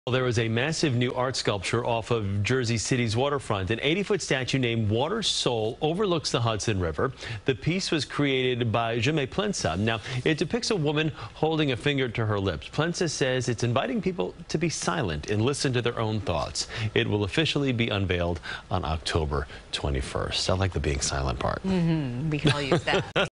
Well, there was a massive new art sculpture off of Jersey City's waterfront. An 80-foot statue named Water Soul overlooks the Hudson River. The piece was created by Jeme Plensa. Now, it depicts a woman holding a finger to her lips. Plensa says it's inviting people to be silent and listen to their own thoughts. It will officially be unveiled on October 21st. I like the being silent part. We can all use that.